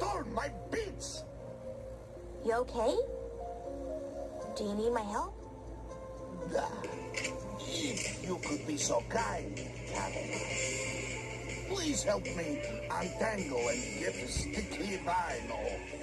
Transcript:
torn my bits. You okay? Do you need my help? If you could be so kind, Caroline. Please help me untangle and get the sticky vinyl.